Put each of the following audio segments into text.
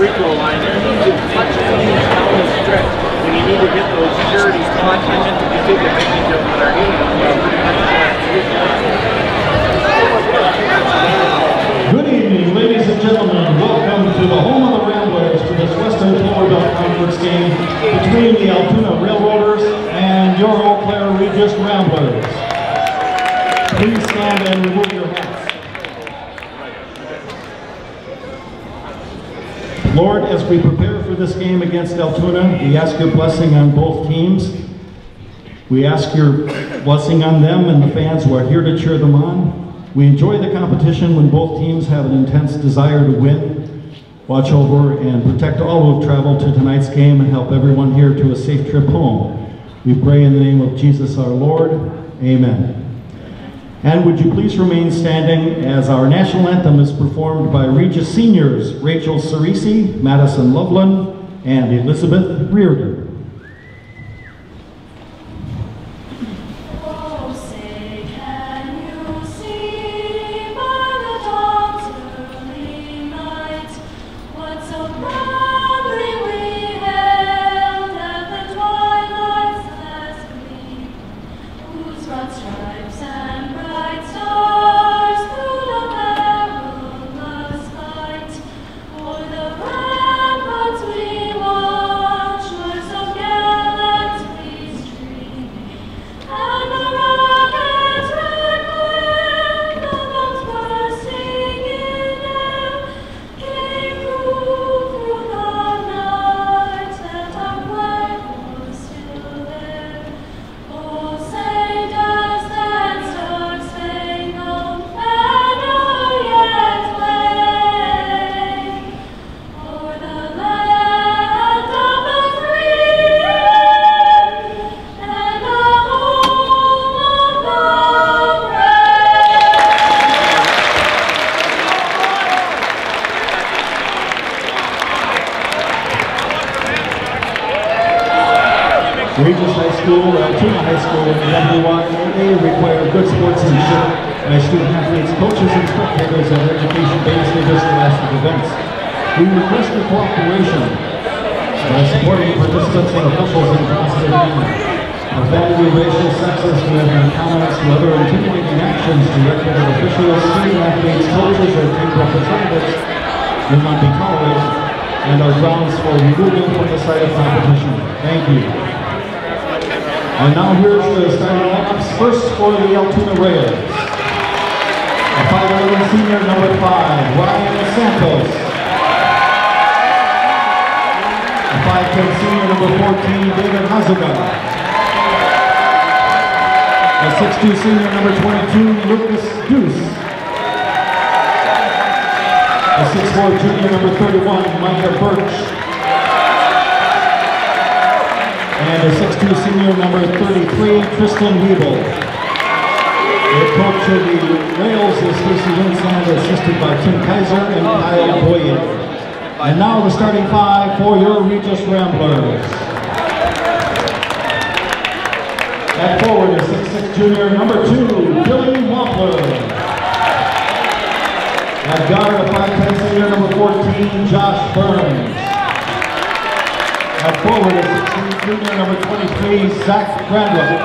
free throw line. There needs to touch things down the stretch. When you need to hit those charity spots, I meant to be taking advantage of what our Good evening, ladies and gentlemen. Welcome to the home of the Ramblers to this Western Florida Conference game between the Altoona Railroaders and your Eau Claire Regis Ramblers. Please stand and remove your hats. Lord, as we prepare for this game against Altoona, we ask your blessing on both teams. We ask your blessing on them and the fans who are here to cheer them on. We enjoy the competition when both teams have an intense desire to win. Watch over and protect all who have traveled to tonight's game and help everyone here to a safe trip home. We pray in the name of Jesus our Lord. Amen. And would you please remain standing as our national anthem is performed by Regis seniors Rachel Cerisi, Madison Loveland, and Elizabeth Reardon. Regis High School, Altoona High School, and WYAA require good sportsmanship by student athletes, coaches, and spectators at education-based interscholastic events. We request your cooperation by supporting participants and officials in a positive manner. Profanity, racial, sexist, and comments to other intimidating actions directed at officials, student athletes, coaches, or team representatives will not be tolerated and are grounds for removal from the site of competition. Thank you. And now here's the starting lineups. First for the Altoona Rails. A 5'11" senior, number 5, Ryan Santos. A 5'10" senior, number 14, David Hazuga. A 6'2" senior, number 22, Lucas Deuce. A 6'4" junior, number 31, Micah Birch. And a 6'2" senior, number 33, Tristan Weeble. The coach of the Rails is Stacey Winsand, assisted by Tim Kaiser and Kyle Boyd. And now the starting 5 for your Regis Ramblers. At forward is 6'6" junior, number 2, Billy Wampler. At guard, a 5'10" senior, number 14, Josh Burns. At forward is 6'3" junior, number 23, Zach Crandall.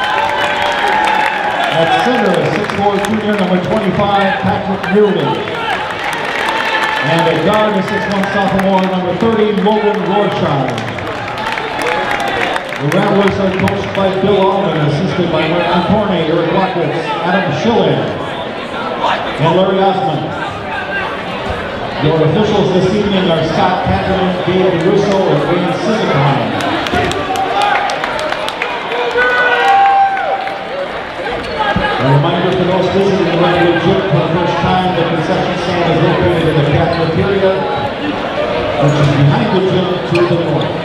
At center is 6'4" junior, number 25, Patrick Reardon. And at guard is 6'1" sophomore, number 30, Logan Rorschach. The Ramblers are coached by Bill Allman, assisted by Martin Corney, Eric Watkins, Adam Schilling, and Larry Osmond. Your officials this evening are Scott Catherine, Dave Russo, and Wayne Simmons. A reminder for those visiting the Redwood Gym for the first time, the concession stand is located in the cafeteria, which is behind the gym to the north.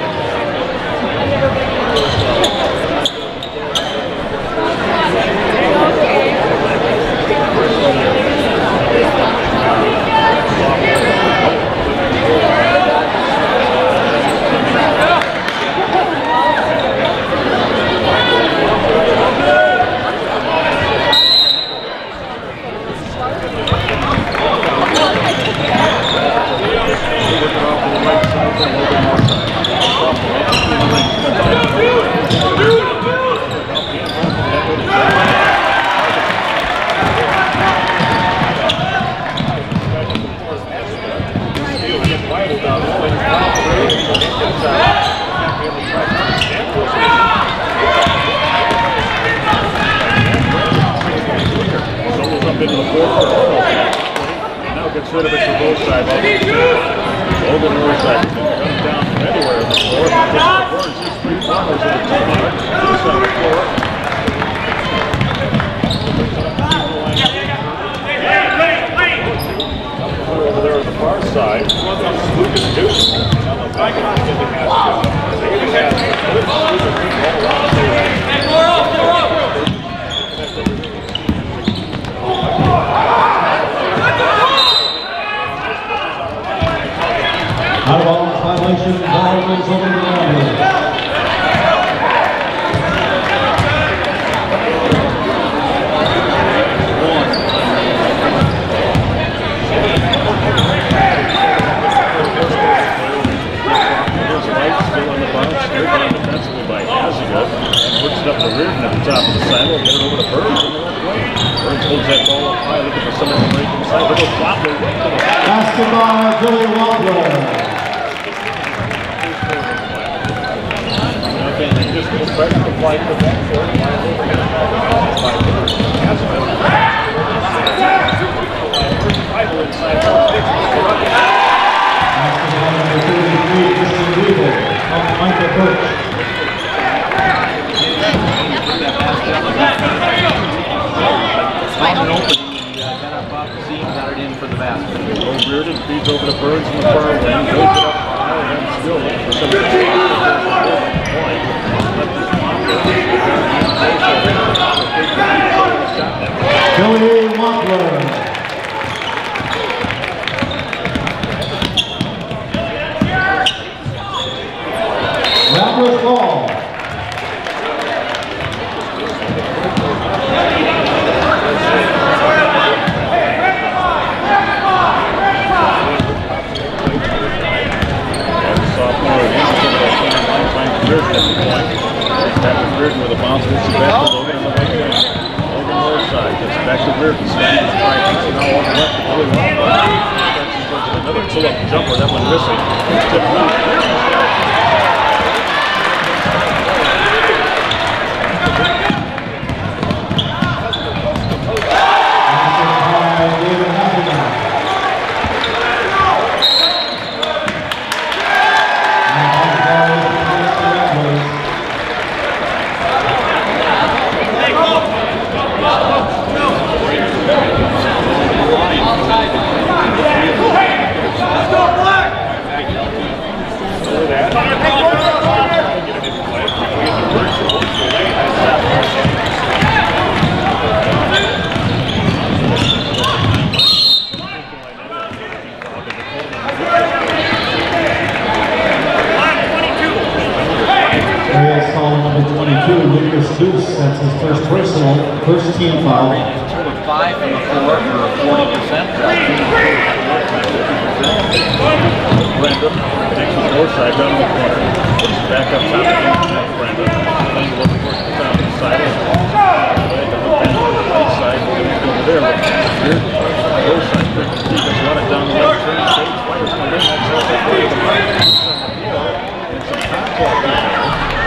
work it off to the right side, then a little bit more side. Up into the fourth. Now gets rid of it to both sides. Over the north side. Comes down from anywhere in the floor. Just three corners of the team. Just on the floor. Over there on the far side. Out of bounds violation, ball goes over the line. Still on the bounce, they're down defensively by Haziga, and works it up to Reardon at the top of the sidewalk, get it over to Burns in the left lane. Burns holds that ball up high, looking for someone to break inside. Little Wobbler. Basketball, Billy Wobbler. They just go back to the flight to the backcourt. Michael Birch. Found an opening and got up off the seam, got it in for the basket. Reardon feeds over to Burns in the far lane, goes it up high, and then still looking for somebody to point. Billy Wobbler. Ramblers ball. Reardon with a bounce, gets it back to Logan on the right wing. Logan north side, gets it back to Reardon. Standing his right, gets it now on the left. Really long. Another pull-up jumper, that one missing. It's tipped loose. That's his first personal, first team foul. 2 of 5 from the floor for 40%. Brandon takes the north side down the corner. Puts it back up top again. Brandon playing a little towards the top of the side. Right side, over there. North side, defense run it down the left turn. Stage players come in. That's all they play the right. And some contact in there.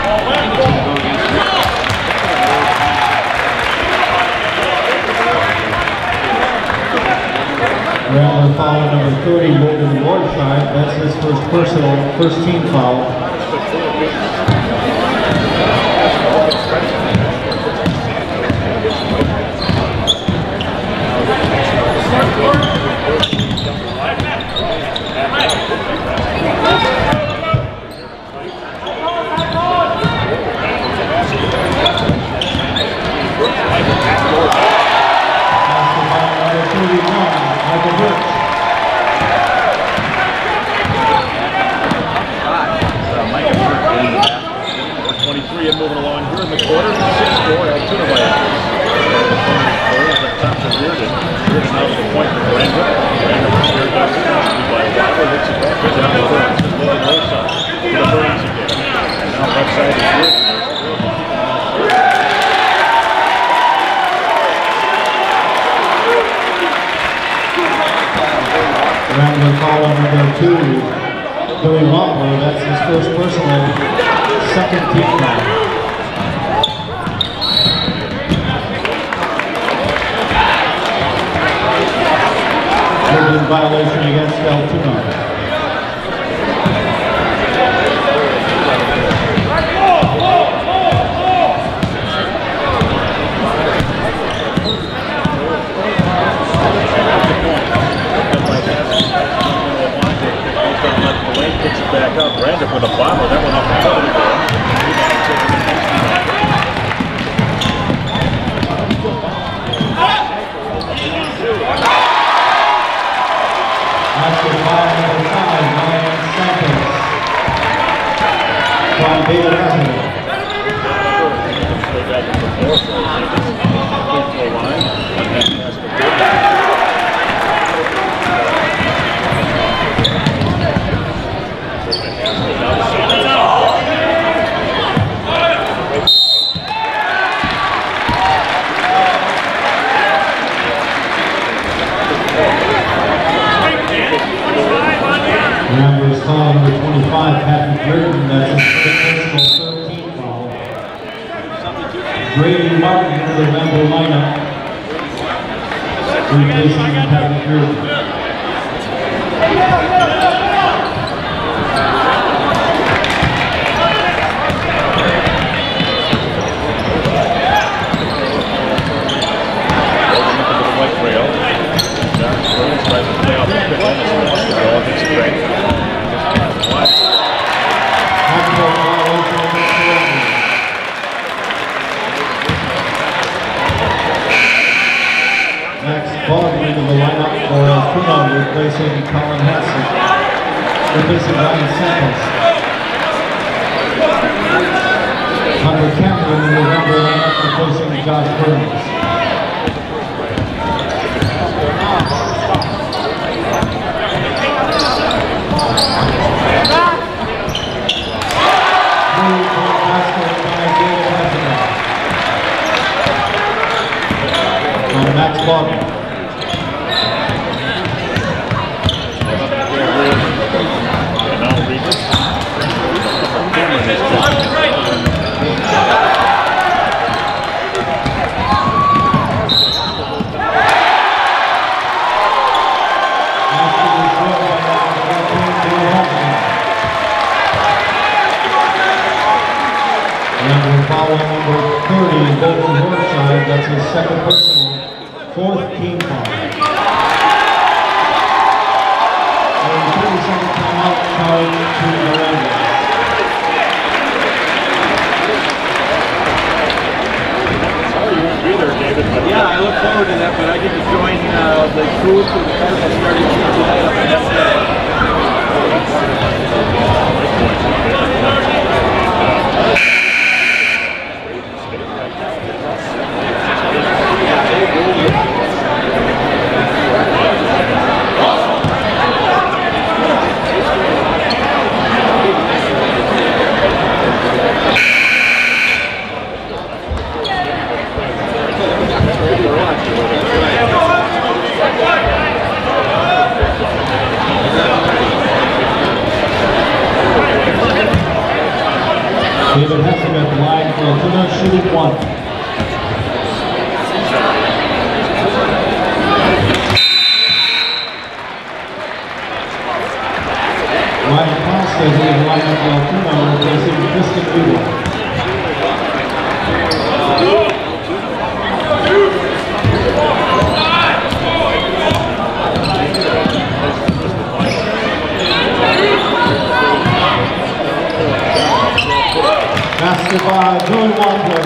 Rambler foul number 30, Logan Lordshire. That's his first personal, first team foul. Billy Wampler, that's his first personal, second team foul. Dribbling violation against Altoona. Picks it back up. Brandon with a bomber. That one up the middle again. After 5 Ryan Santos from David Hazelwood. Back in the fourth. Free throw line. Numbers foul number 25, Patrick Jordan, that's his first personal 13 foul. Brady Martin into the member lineup, replacing Patrick Jordan. Into the lineup for Altoona, replacing Colin Hansen, replacing Ryan Santos. Hunter Cameron in the number lineup, replacing Josh Burns. Max Bogdan. Foul number 30, Bolton Northside, that's his second personal, fourth team foul. And 30-second timeout card to Miranda. Yeah, I look forward to that, but I get to join the crew for the Cardinals starting tonight up in David Hessing at the line for Altoona, shooting one. Ryan Costa is in the lineup for Altoona, replacing Tristan Weaver. Basket by Billy Wampler.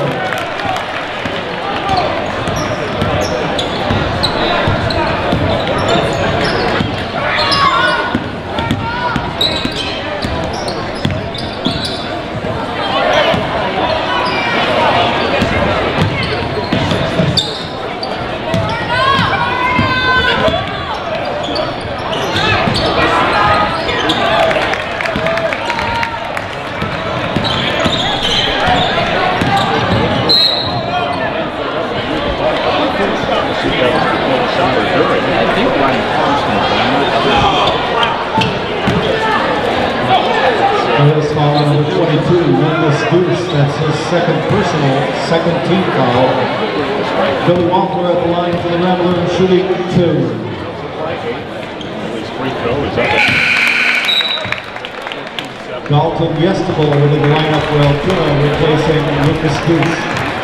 Royals foul on number 22, Lucas Goose. That's his second personal, second team foul. Billy Walker at the line for the Ramblers, shooting 2. Dalton Yestable into the lineup for Altoona, replacing Lucas Goose.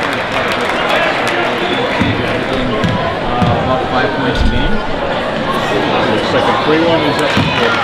About 5 points a game. The second free one is up to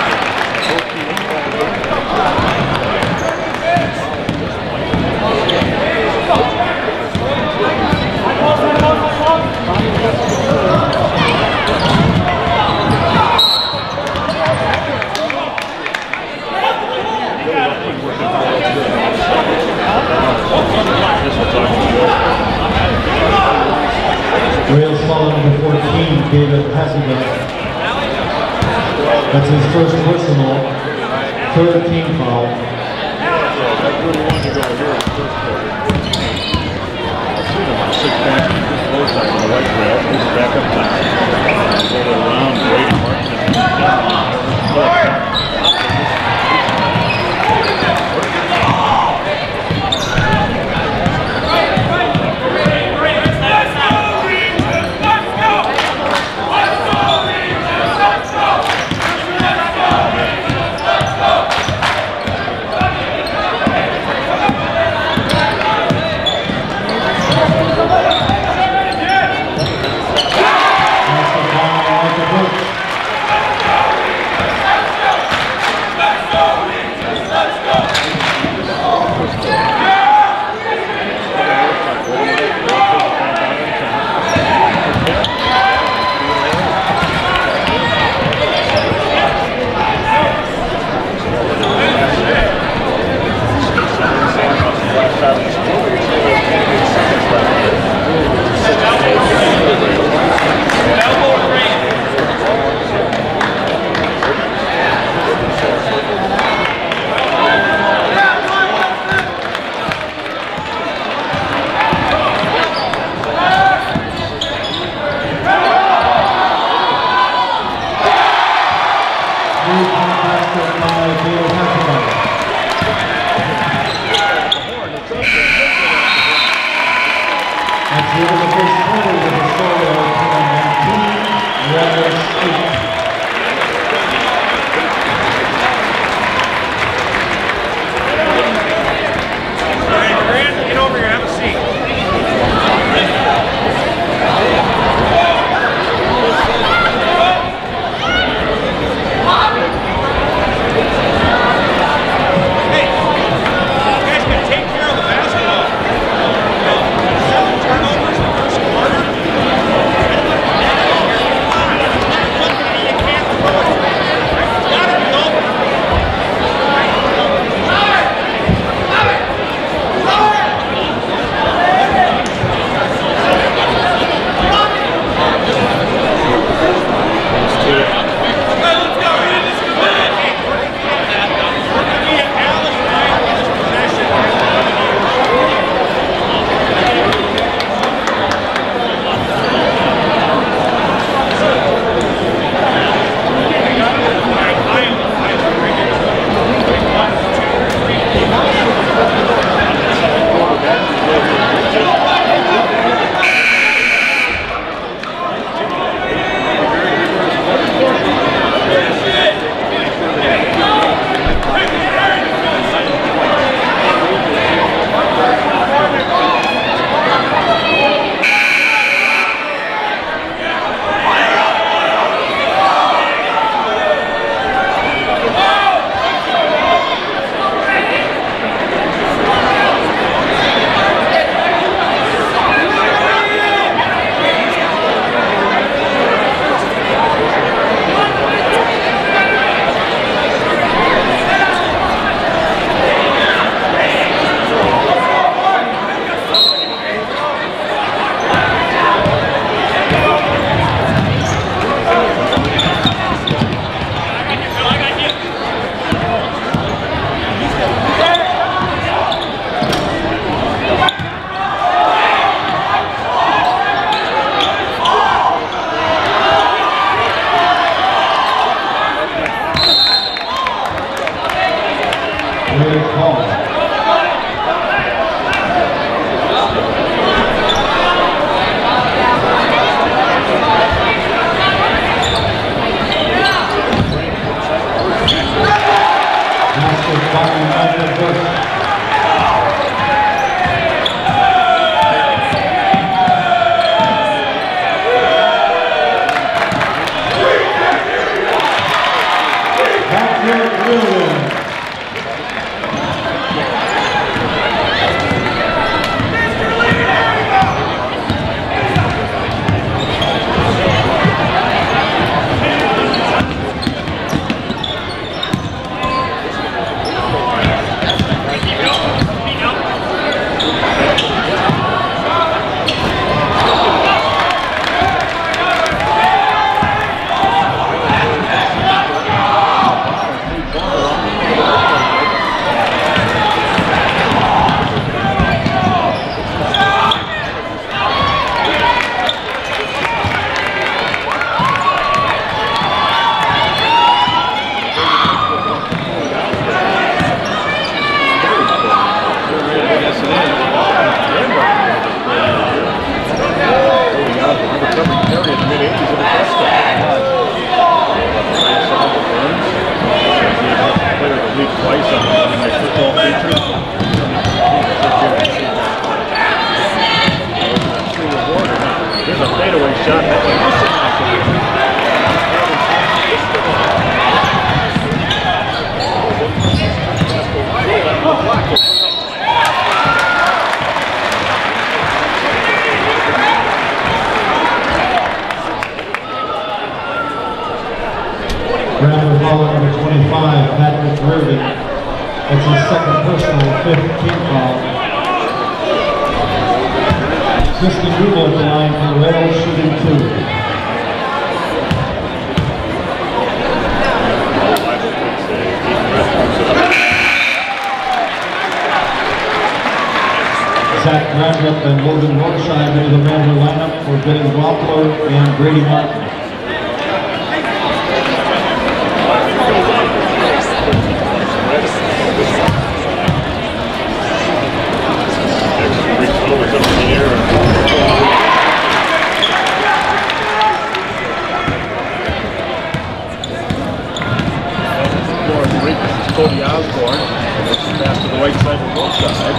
14. Royals foul number 14, David Hazelbeck. That's his first personal, third team foul. That's where we wanted to go here in the first quarter. 6 points, just both sides on the right rail. This is back up top. Go around, Brady Martin. Red Hall. Basket by Michael Bush. Round foul number 25, Patrick Irving. That's his second personal, 5th team foul. Tristan Duba at the line for Rails, shooting 2. Zach Grandrup and Logan Northside into the Rambler lineup for Billy Roppler and Brady Martin. Cody Osborne, pass to the right side of both sides. Over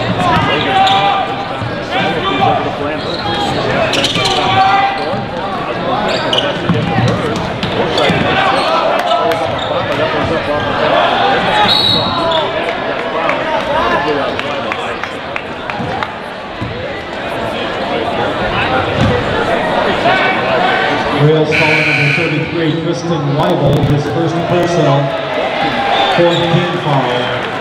to Brandon. Back to the left to get the bird. Both sides of the that one's up off the Rails foul number 33, Tristan Weibel, his first personal, 4th team foul.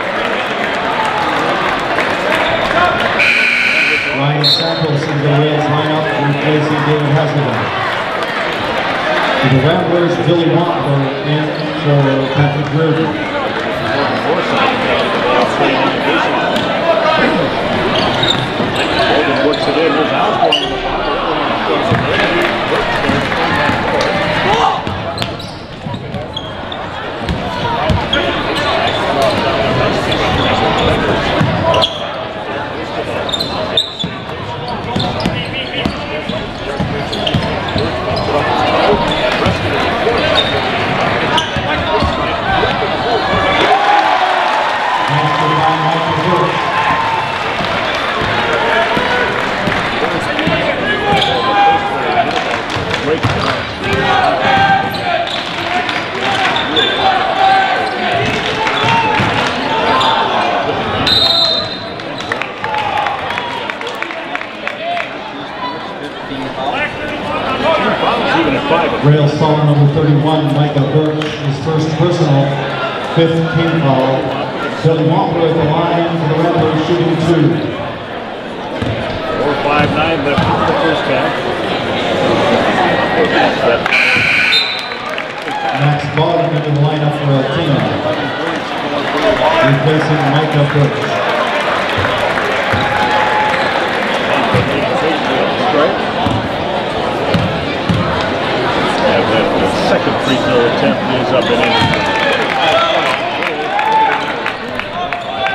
Ryan Santos in the Rails lineup, replacing David Hasselman. For the Ramblers, Billy Rottler in for Patrick Irving. Works it in. Here's Osborne in the Rails foul number 31, Micah Birch, his first personal, 5th team foul. Billy Wampler at the line for the Ramblers, shooting 2. 4:59 left in the first half. Max Baldwin into the lineup for Altoona, replacing Micah Birch. The second free throw attempt is up and in.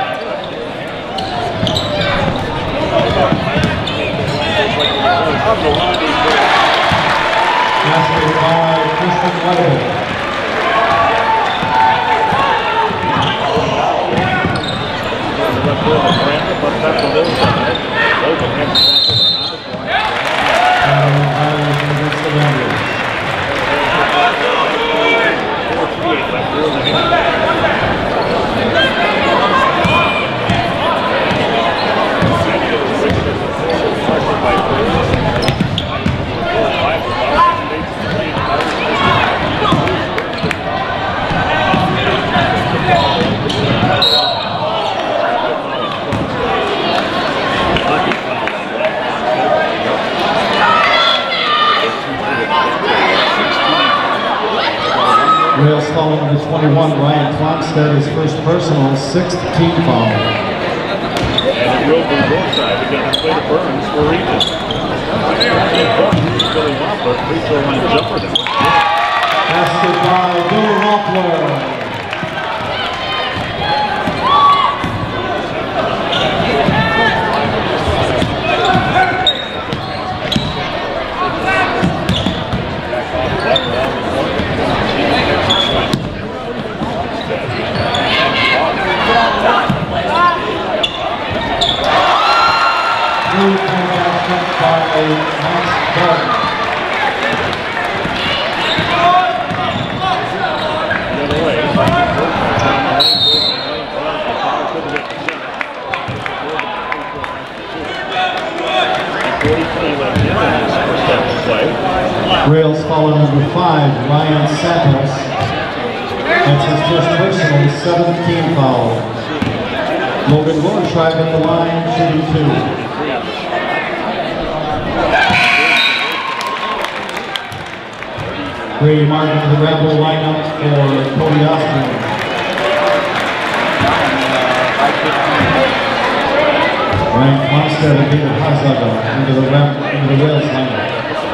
Weibel. Rails foul number 21, Ryan Plonstead, his first personal, 6th team foul. And it will be both sides. They're going to play the Burns for Regis. Billy Wampler, free throw line jumper. Passed by Bill Wampler. Rails foul number 5, Ryan Santos. That's his first personal, 7th team foul. Logan Rorschach at the line, shooting 2. Brady Martin to the Rebel lineup for Cody Austin. Ryan Plonstead and David Hazaga into the Rails lineup.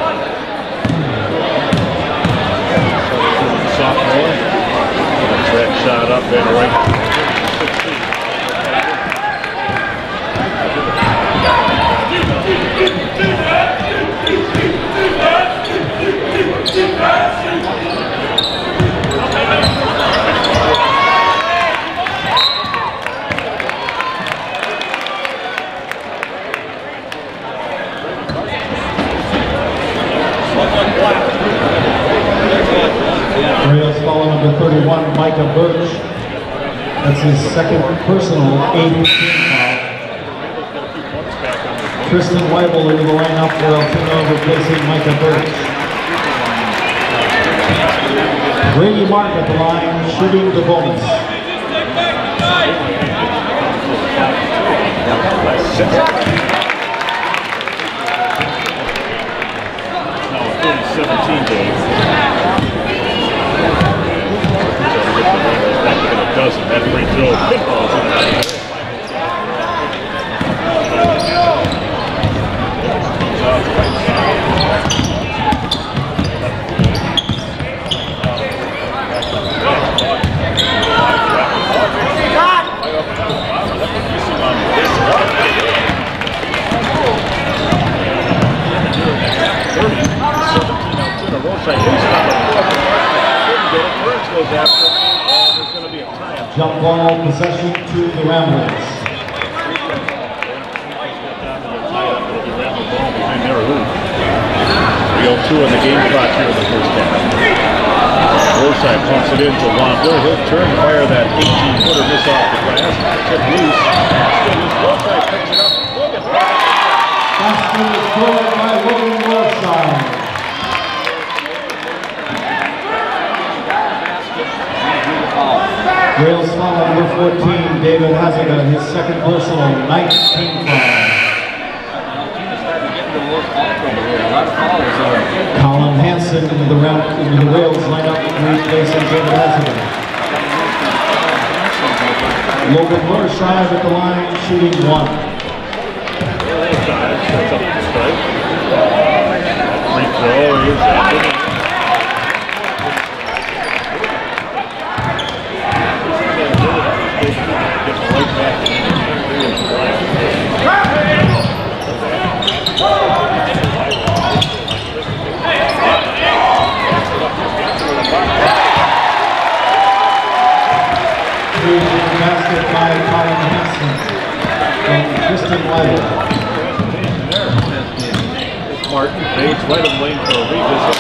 Sophomore. That's that shot up and right. Rails foul number 31, Micah Birch. That's his second personal, 8th team foul. Tristan Weibel into the lineup for Altoona, replacing Micah Birch. Brady Mark at the line, shooting the bonus. Now 30-17 game. Doesn't. That free throw pinballs in the Jump ball possession to the Ramblers. Two in the game clock here in the first half. Forsythe pumps it into Wampler. He'll turn, fire that 18-footer, miss off the glass. Tip loose. Still loose. Forsythe picks it up. Logan. Basket is scored by Logan Forsythe. Rails foul number 14, David Hazaga, his second personal, 19 foul. Colin Hansen into the Rails lineup, replacing David Hazaga. Logan Rorschach at the line, shooting 1. Free throw is basket by Colin Hanson from Kristen White. Martin fades right of the lane for a revisit.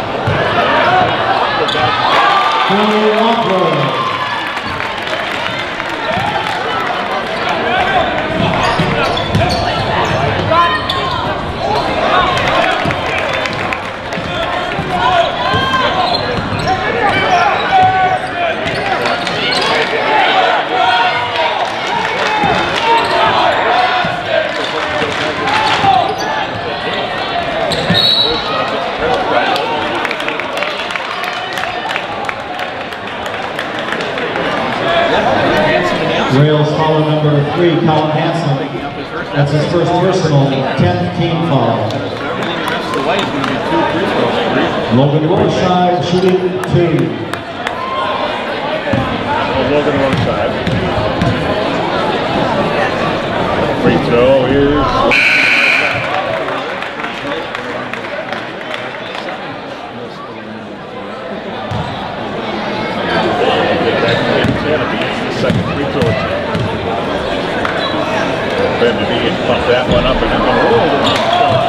Rails foul number 3, Colin Hanson. That's his first personal, 10th team foul. Logan Roadside shooting 2. Logan Roadside. Free throw is... second free throw attempt. Ben Devine pumped that one up and then rolled it on.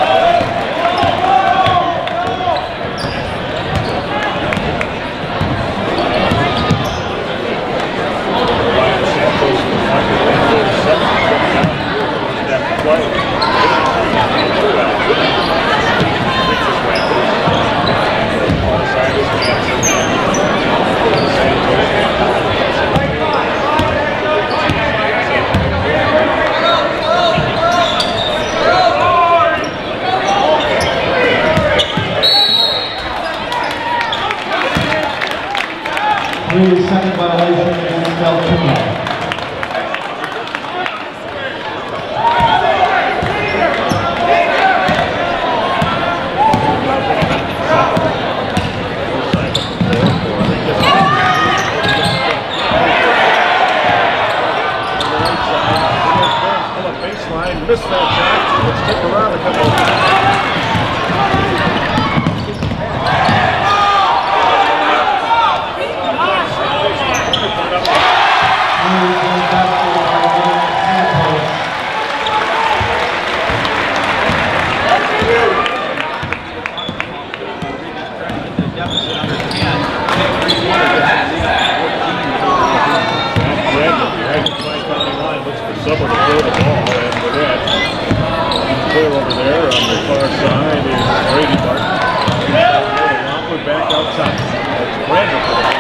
Second violation against Altoona. Baseline, missed that shot. Let's stick around a couple of someone to throw the ball, and with that, clear over there on the far side is Brady Martin. Longer back outside. That's Brandon for the ball.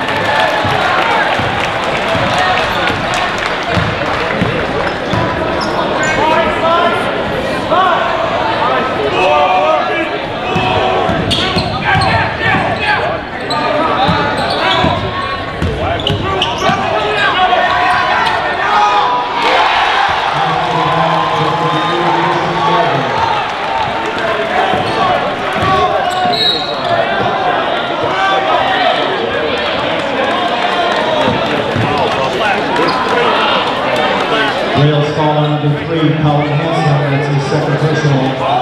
Rails foul number 3, Colin Hanson. That's his second personal.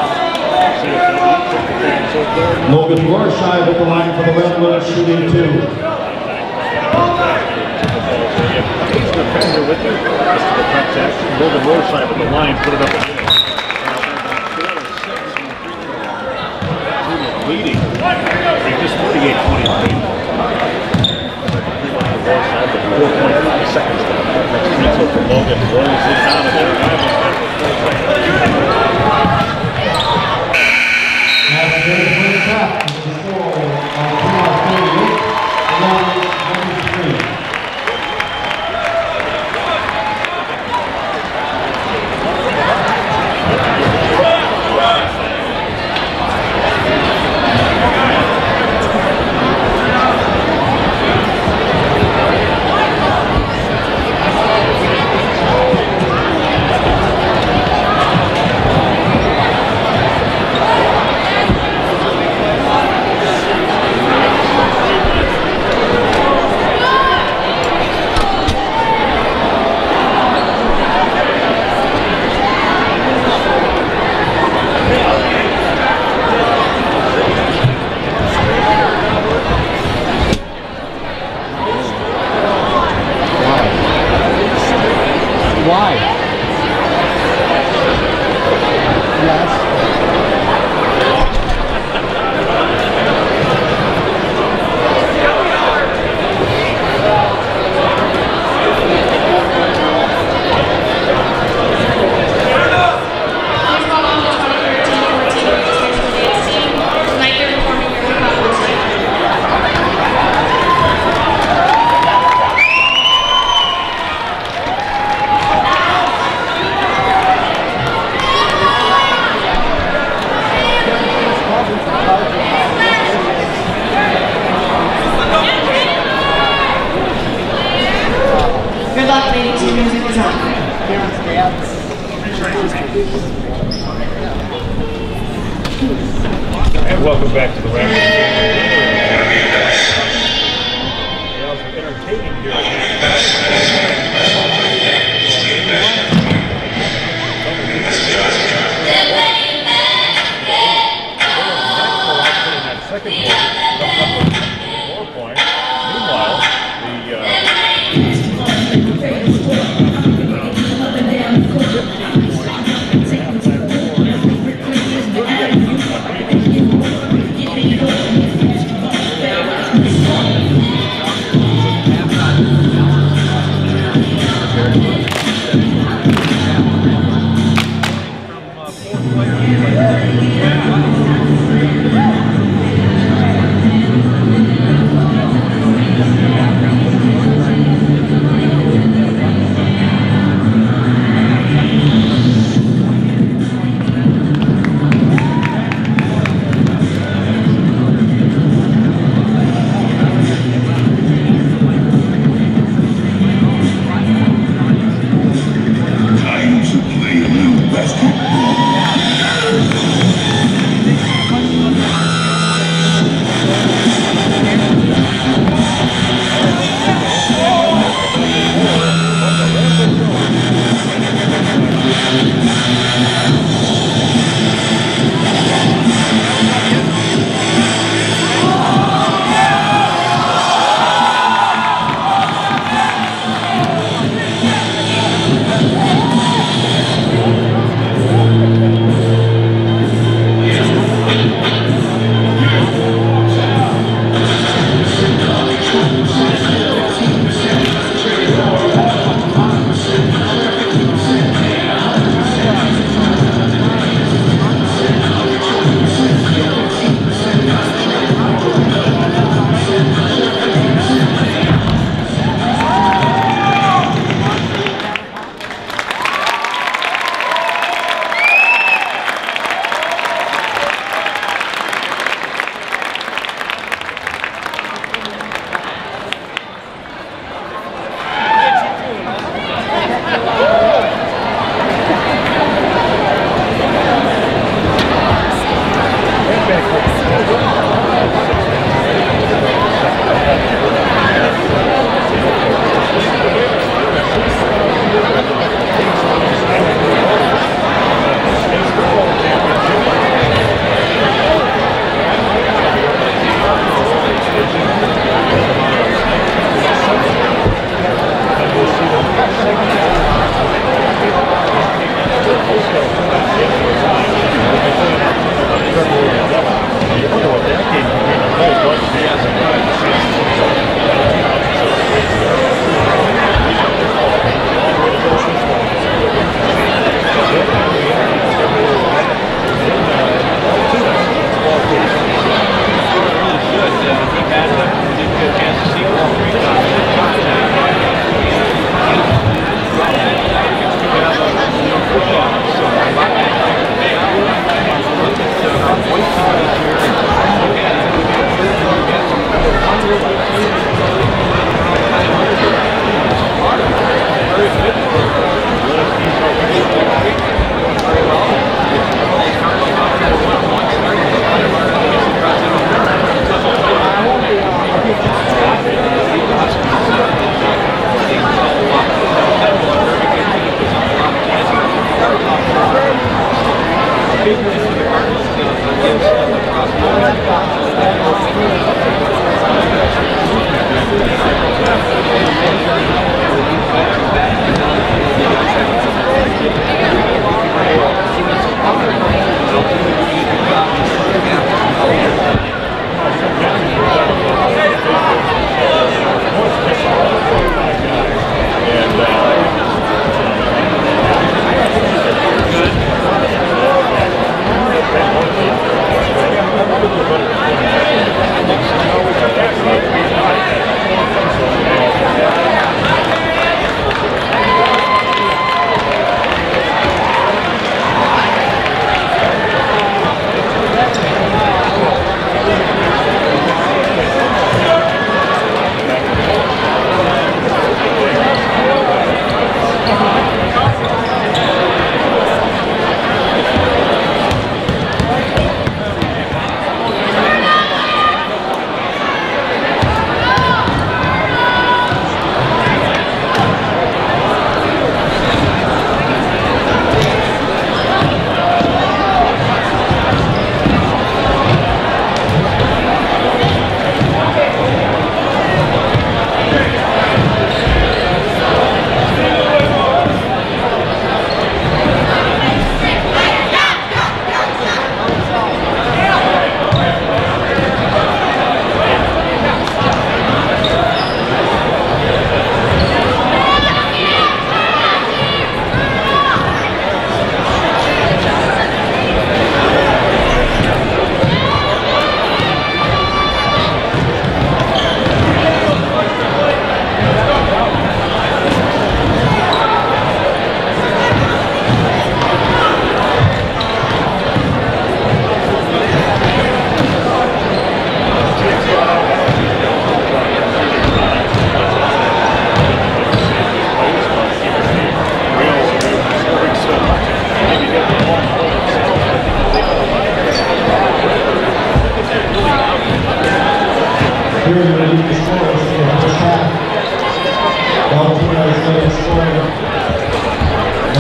Logan Roadside at the line for the Redwoods, shooting 2. He's the defender with you. Just the contact. Logan Roadside at the line, put it up again. Leading. Just 48-23. 4.5 seconds left. Next free throw for Logan. Rolls it out of there. Why? Yes. Good luck, ladies. Your music is on. And welcome back to the round. Entertaining here. Second point, 4 point. Meanwhile,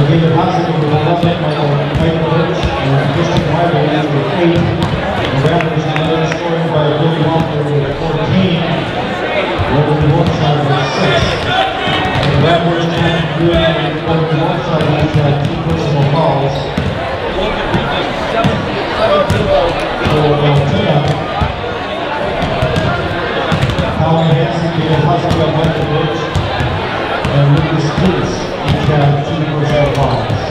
David Hudson with 11, Michael Michaelovich, and Christian Wyler with 8. The Raptors now led scoring by Billy Walker with 14. Logan Northside with 6. And the Raptors now doing Logan Northside has 2 personal fouls. For Altoona, Colin Hansen, David Hudson, Michaelovich, and Lucas Keats each have 2 personal fouls.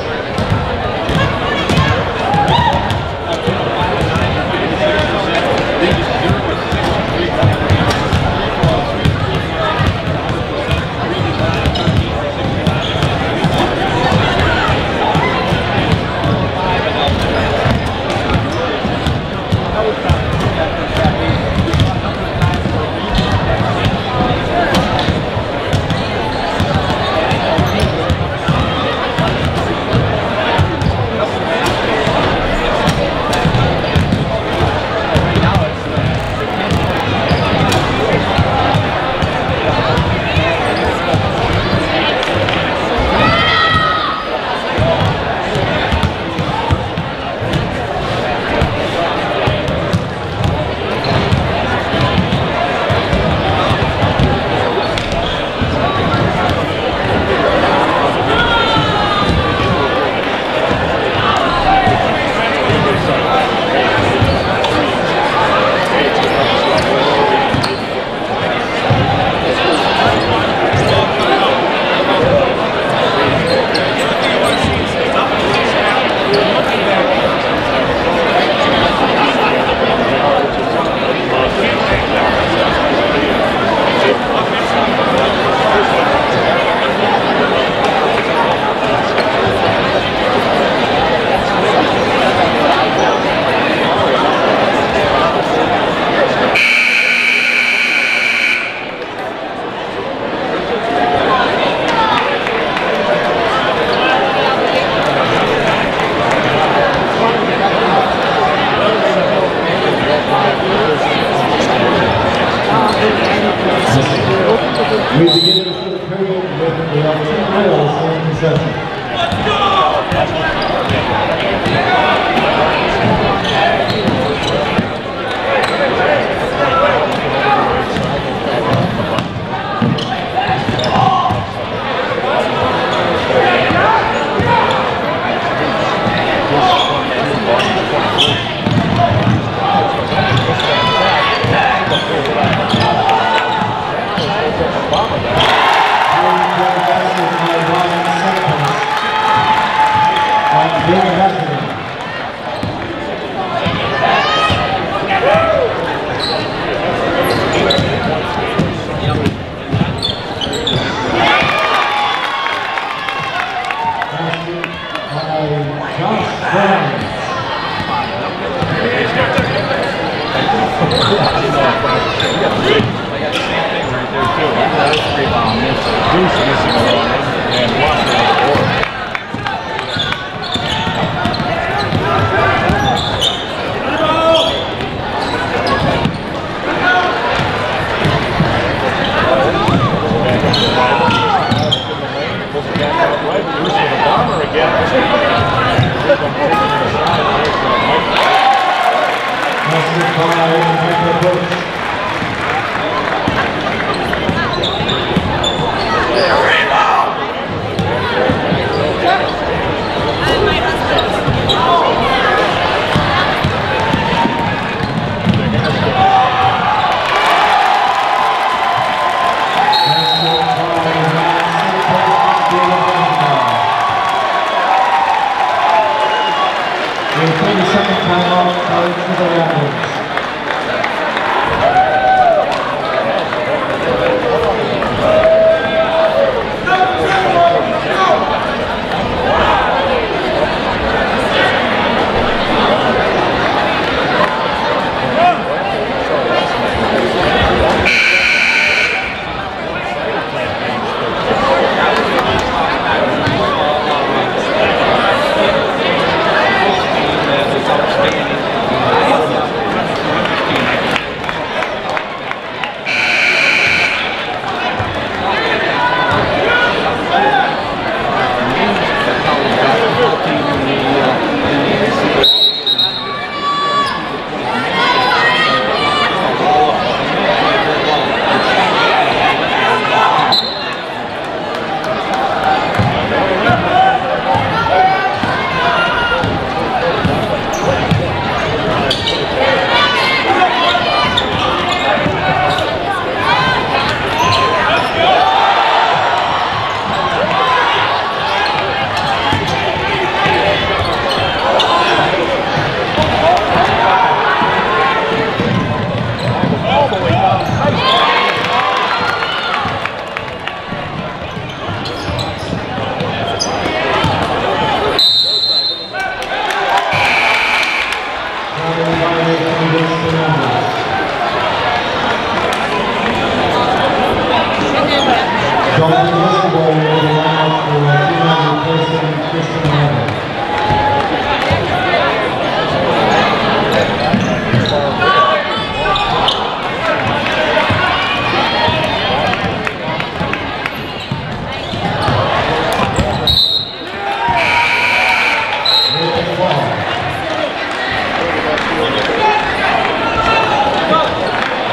We begin the third period with the Altoona Royals in possession.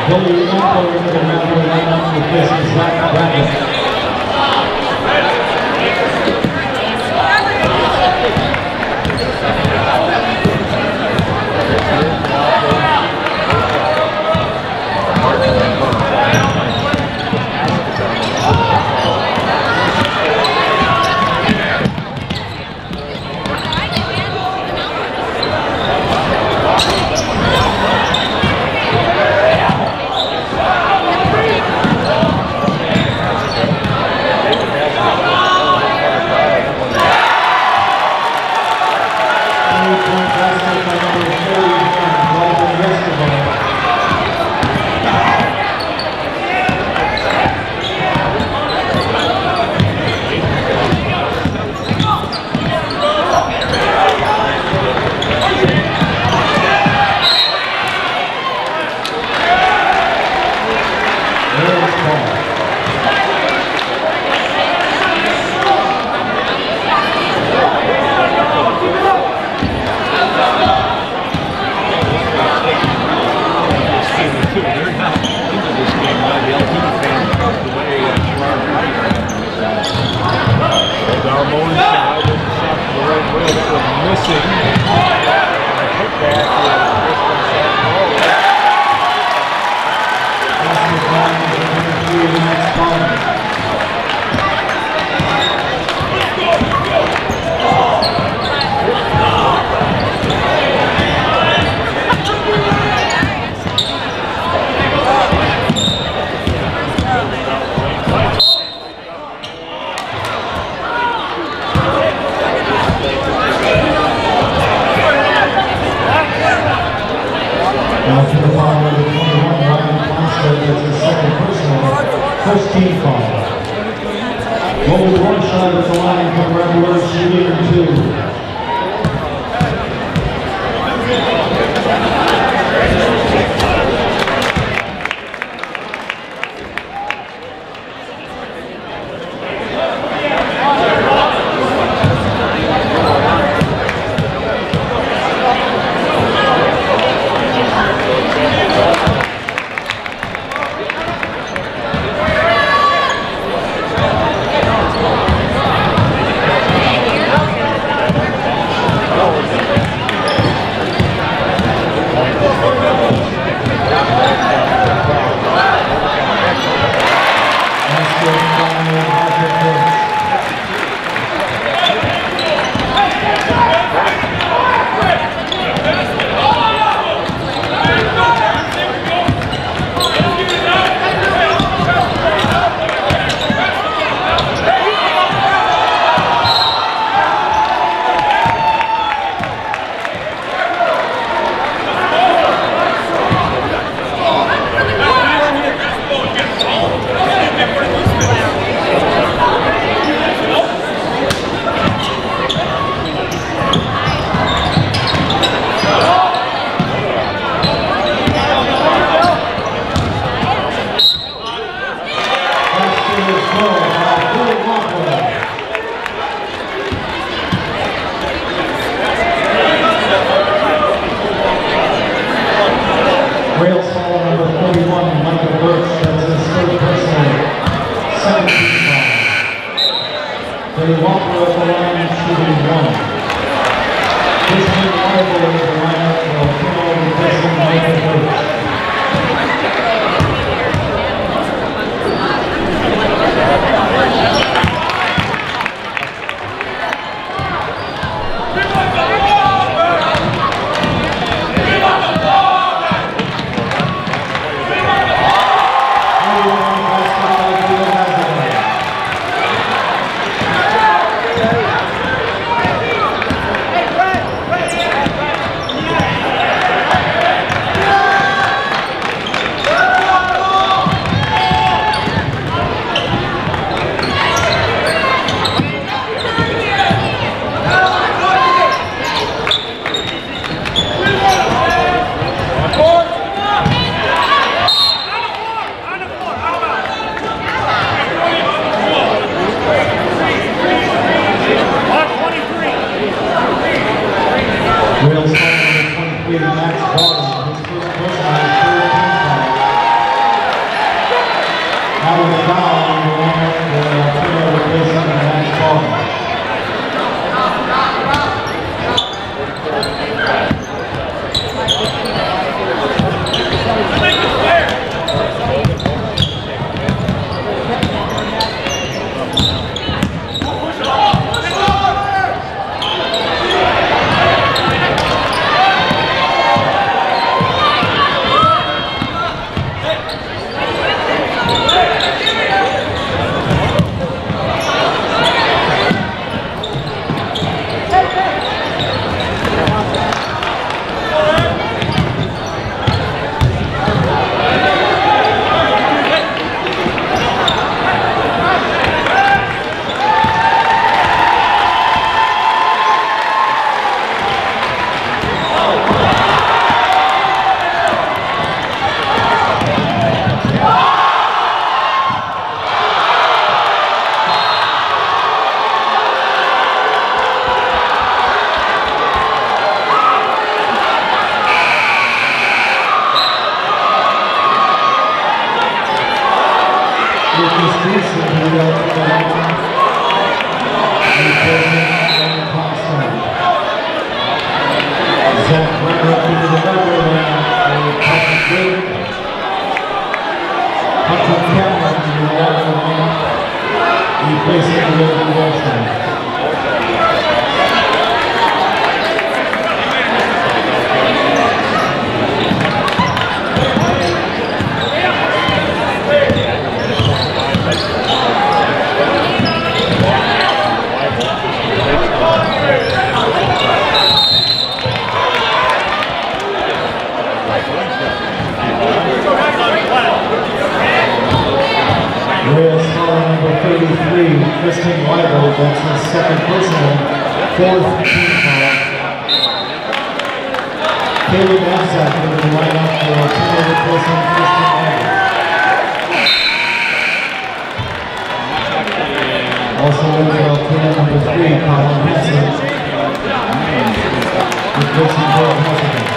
Goalie Walker into the round of lineup with this is Zach Bradley. Now to the ball, number 21, Ryan Foster, that's his second personal, first team foul. Goal one shot at the line from Revelers, shooting 2. Also in for Altoona, number 3, Colin Hansen. Replacing Bill Husband.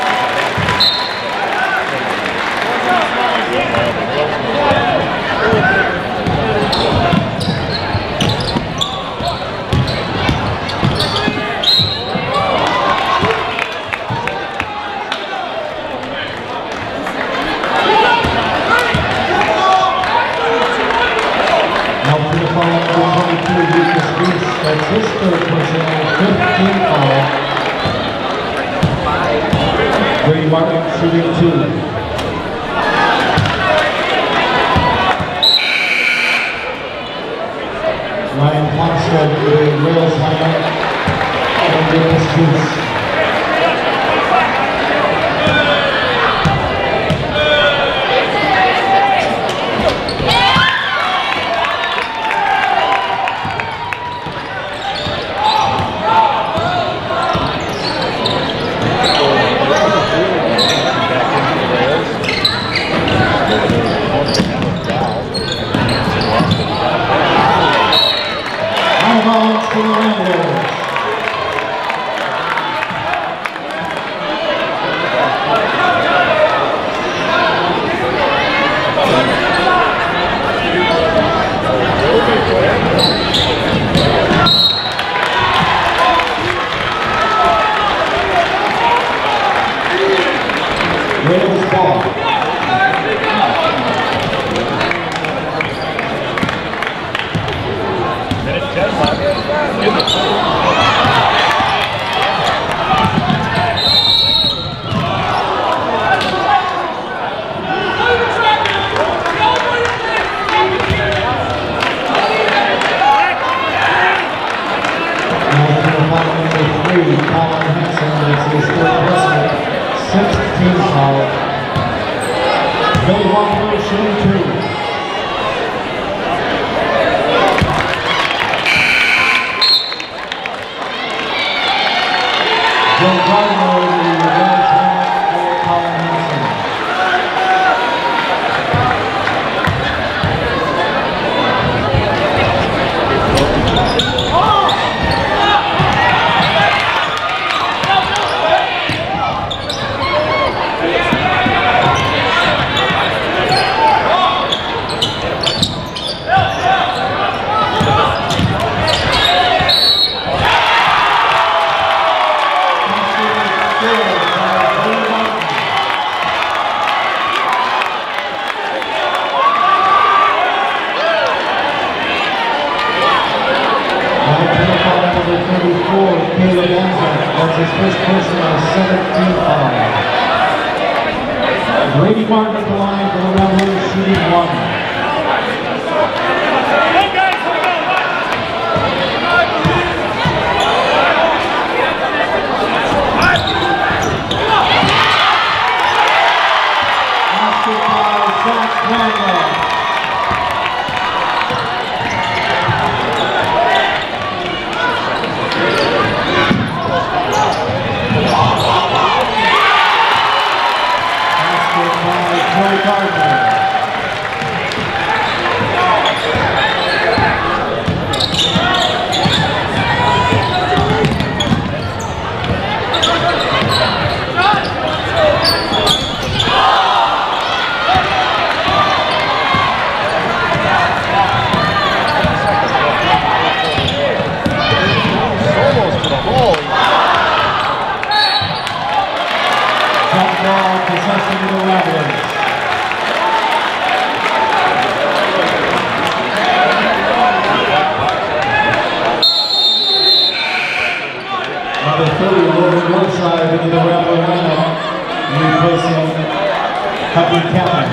That's his third personal, 15 foul. Brady Martin shooting 2. Ryan Plumstead with a rails highlight and Davis Juice. That's his first personal 17 foul. Brady Martin at the line for the Rebels, shooting 1. Ramblers. Number 30, Logan Northside into the Rambler lineup, replacing Hubby Kaplan.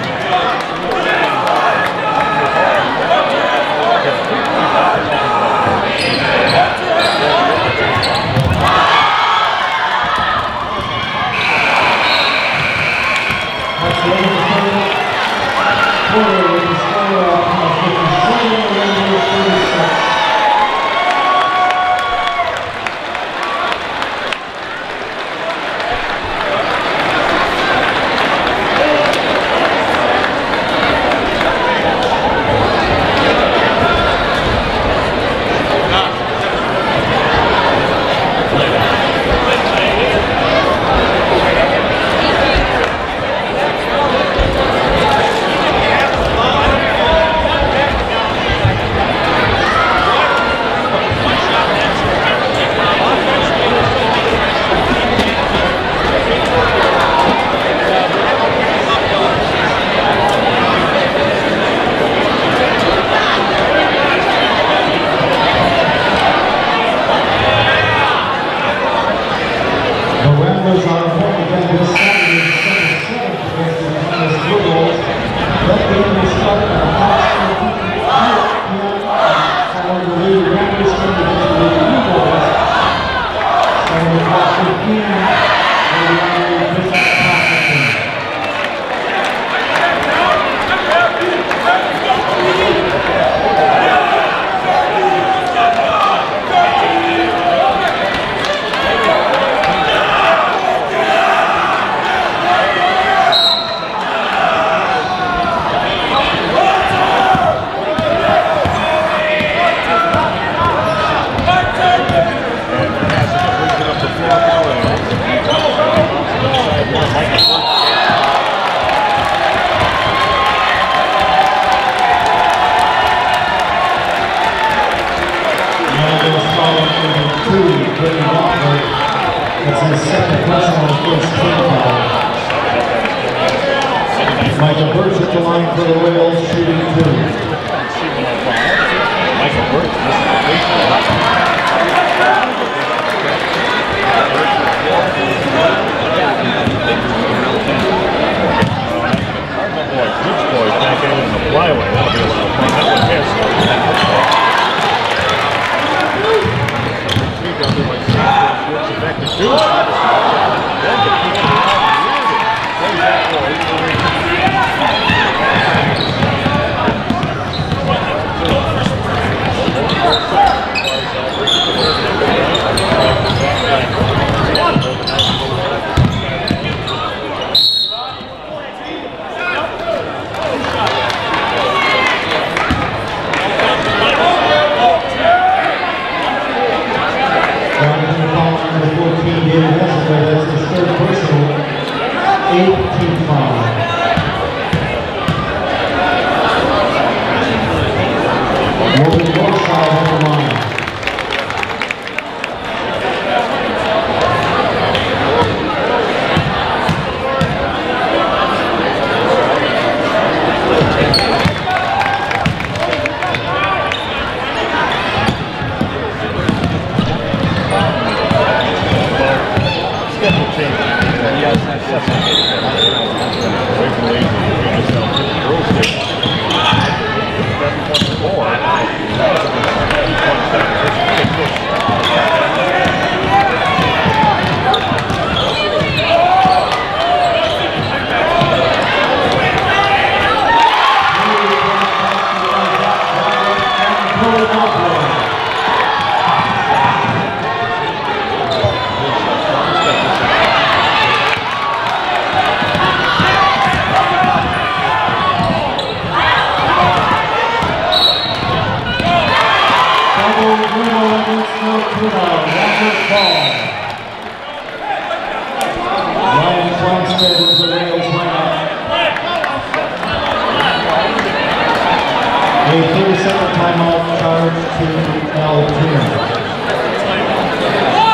A 30-second timeout charged to Altoona.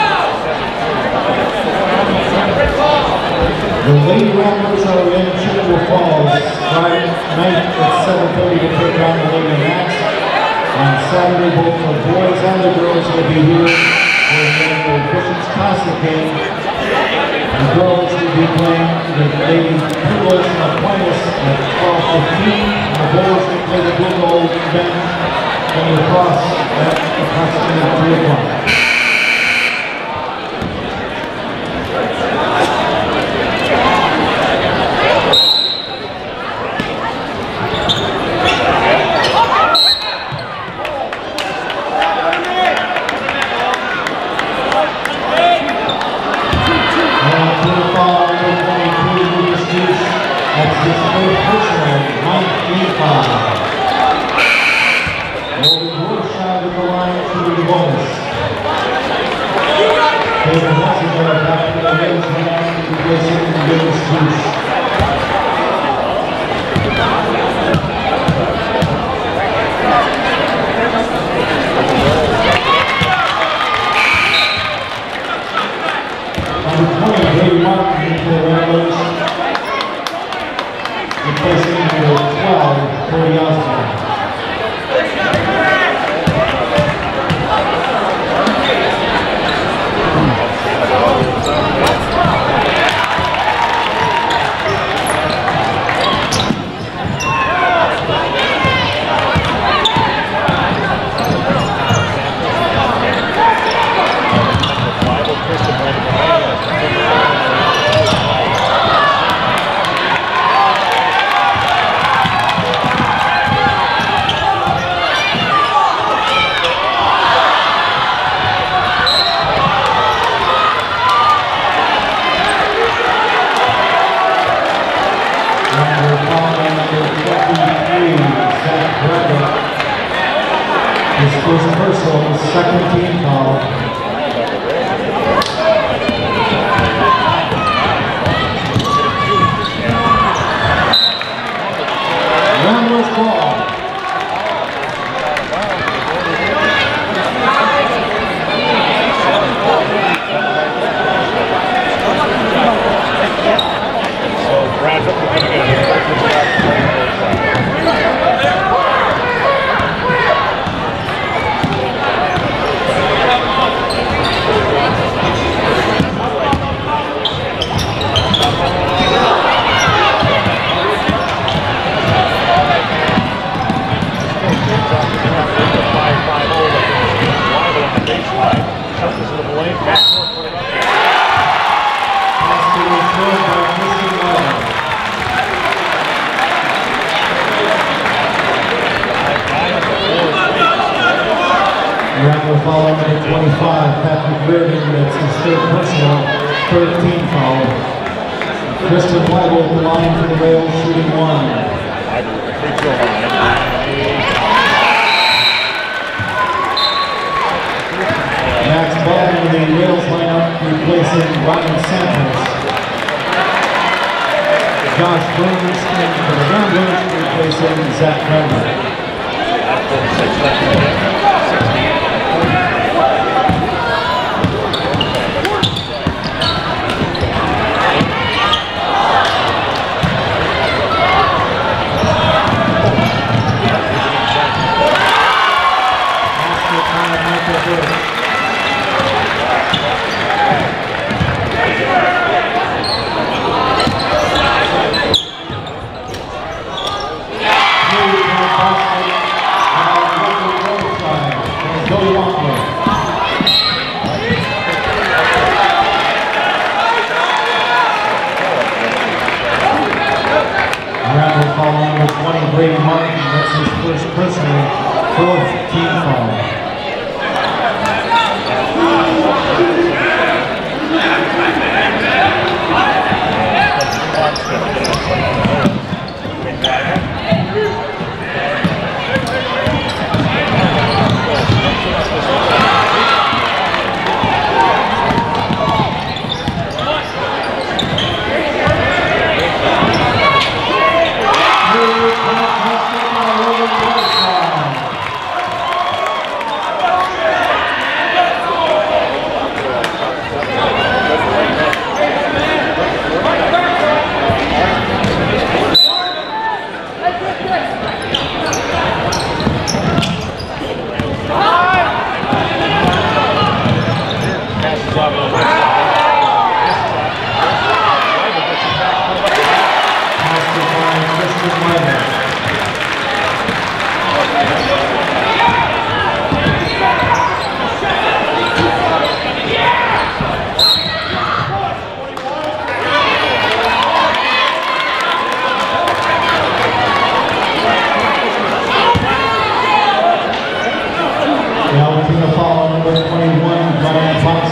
The Lady Ramblers are in here for the Christians Classic game. The girls will be playing the Lady Eagles of Aquinas at 12:15. The boys will play the Blue Gold event on the cross at approximately 3 o'clock.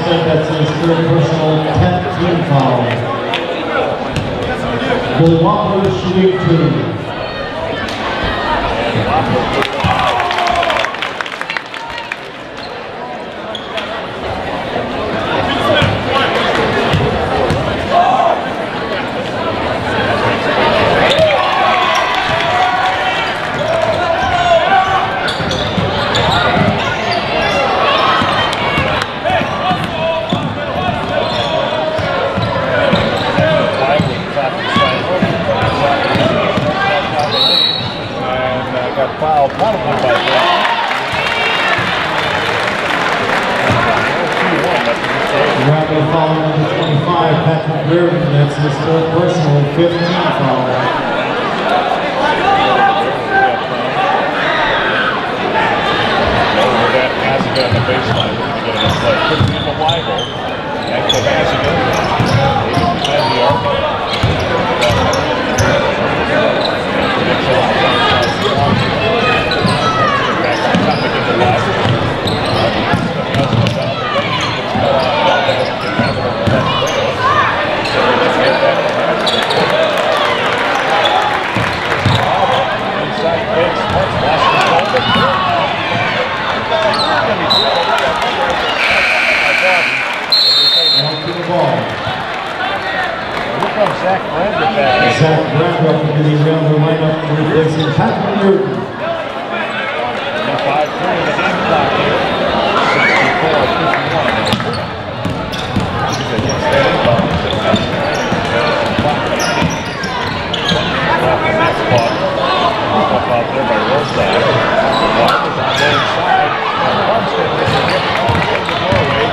Hassett, that's his third personal 10th team foul. Billy Walker shooting 2. Foul probably by that. Rounding foul number 25, Patrick Reardon, that's his third personal 15 foul. Over that Hassigan on the baseline. We're going to get a play. Quickly in the wide hole. Back to Hassigan. Behind the arc. Zach Brandrup will be around the lineup replacing Patrick Reardon. 5-3 in the game clock here. 64-51. Off the next clock. Up out there by Rosad. Walker's on the inside. Armstead was a hit in the doorway.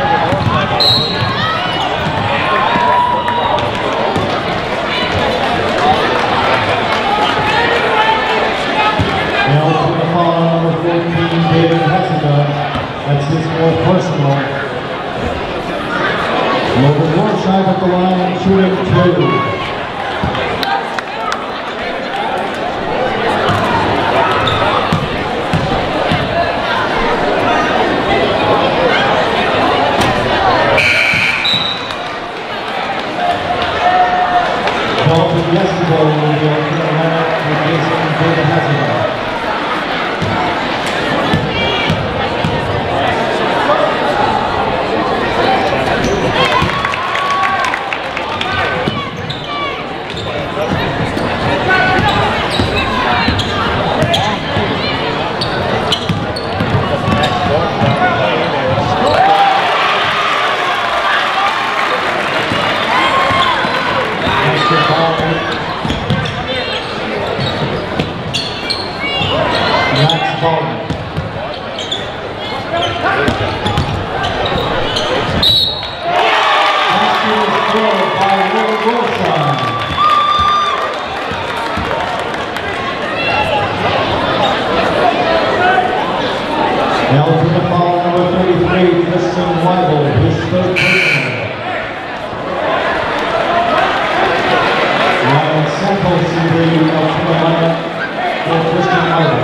Now to the foul number 14, David Hassigan. That's his fourth personal. Logan Warshide at the line, shooting 2. Yesterday, we will be on the lineup replacing David Hassigan. Now to the foul number 33, Tristan Weigel, his third personal. Ryan Santos in the Altoona lineup for Tristan Weigel.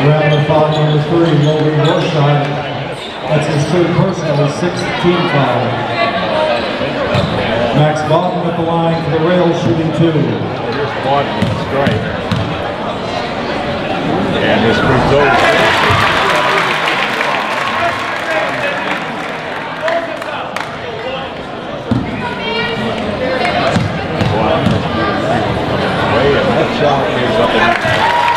Around the foul number 30, Logan Warshot. That's his third personal, his 6th team foul. Max Bogdan at the line for the Rails, shooting 2. Here's Bogdan, strike. And this brings over. Shot is up in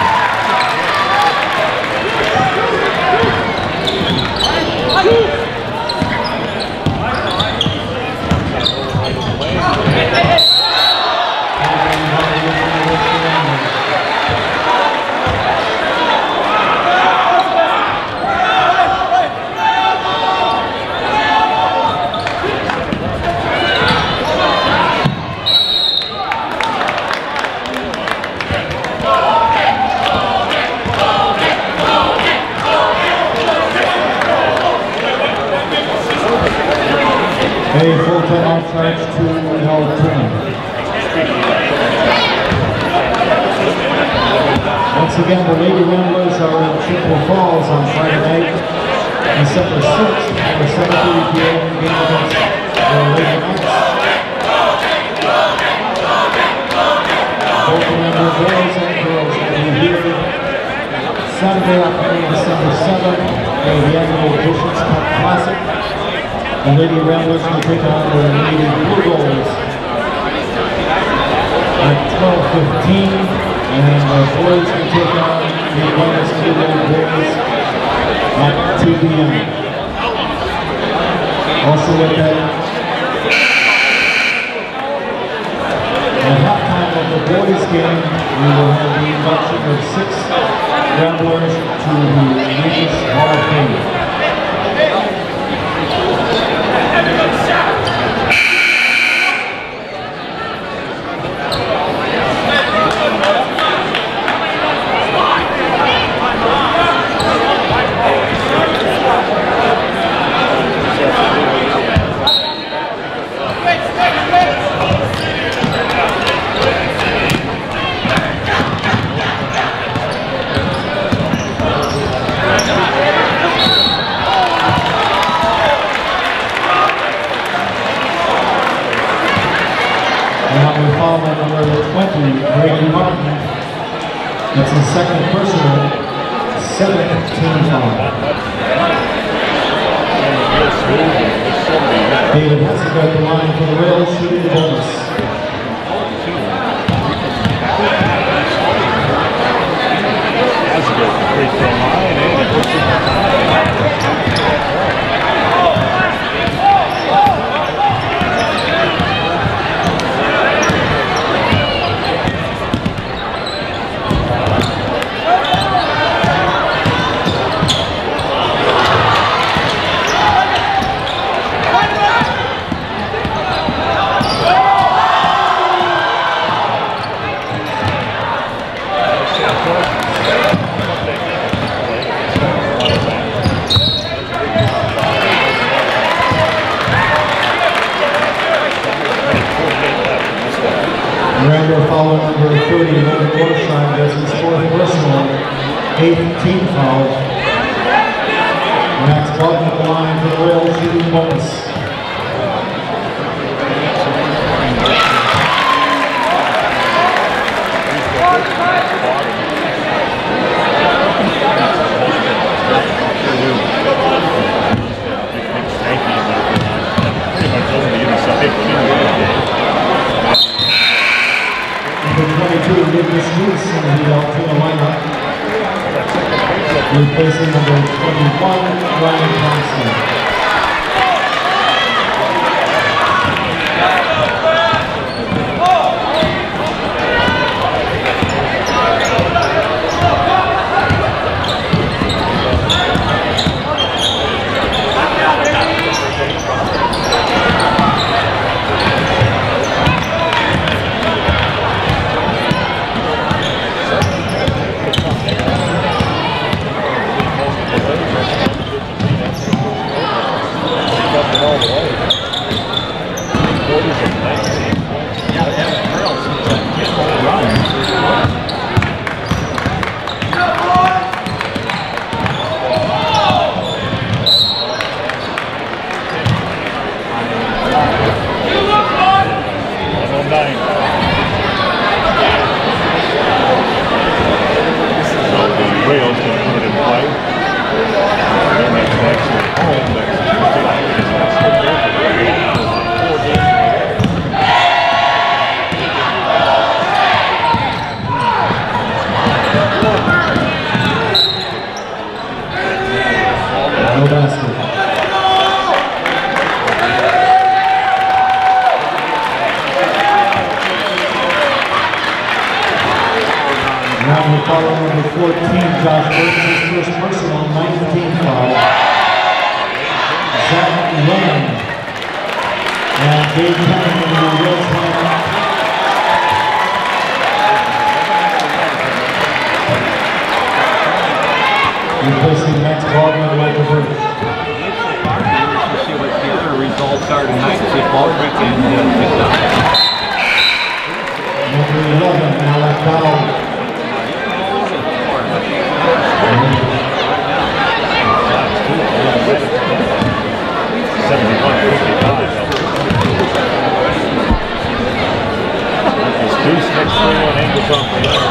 a full timeout charge to Altoona. Once again, the Lady Ramblers are in Chippewa Falls on Friday night, December 6th, for 7:30 p.m. game against the Lady Knights. Both the member boys and girls will be here Saturday afternoon, December 7th, for the annual Bishop's Cup Classic. The Lady Ramblers will take on the Lady Blue Goals at 12:15, and the boys will take on the Advanced Blue Gold Boys at 2 p.m. Also with that, at halftime of the boys game, we will have the induction of 6 Ramblers to the Ladies Hall of Fame. That's his second personal, 7th team foul. David Hess got the line for the Rails, shooting the bonus. That's a good free throw line, and it puts it Foul number 30, Logan Waterside, gets his 4th personal, 8th team foul. Max Bogdan at the line for the Rails, shooting bonus. In the Altoona lineup, replacing number 21, Ryan Thompson. follow number 14, Josh Burns, his first personal, 19 foul. Zach Lennon. And Dave Cunningham in the Wills hand. Replacing Max Baldwin and Michael Burns. See what the other results are tonight. See if Baldwin can pick it up. Number 11, Alec Dowell. 71-55. It's Deuce next 3-1 angles on for Leonard.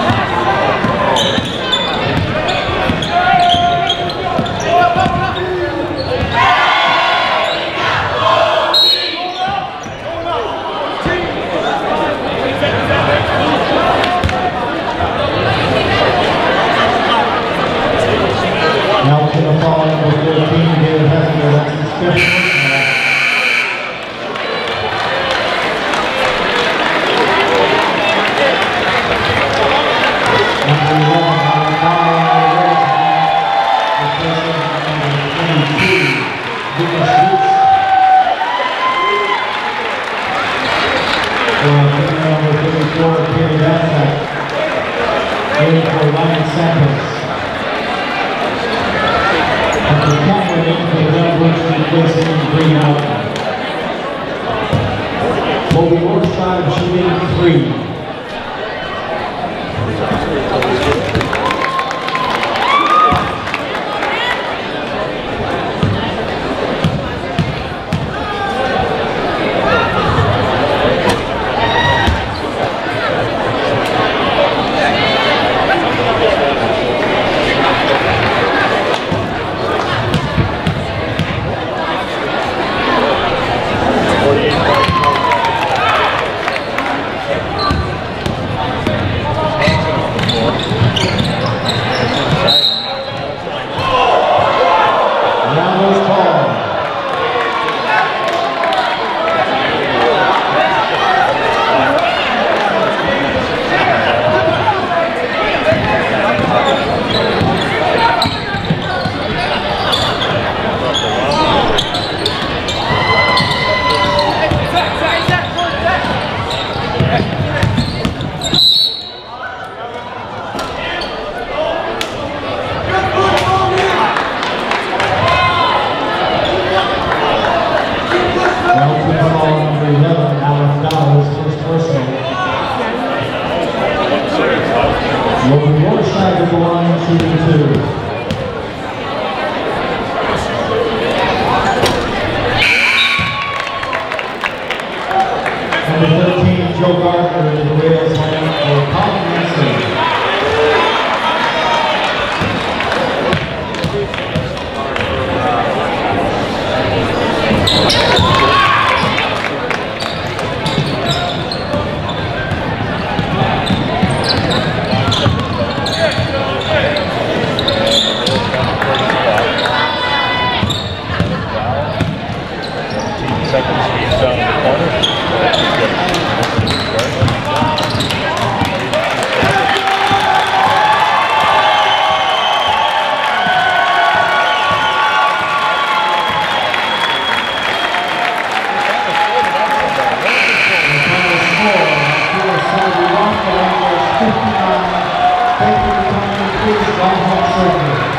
Now to the foul number 14, David Hessinger, that's his fifth. Number 11, Alec Dowell on the Wills hand. Replacing number 22, Lucas Schutz. Number 34, Kerry Danzak. In for Ryan Santos. After Cameron in for the Red Wings, replacing Green Mountain. Kobe Orside shooting 3. Looking north side of the line, shooting 2. Number 13, Joe Gardner in the Wales hand for Colin Mason. Seconds, he's down in the corner. Thank you for coming, please, Long Hall Circle.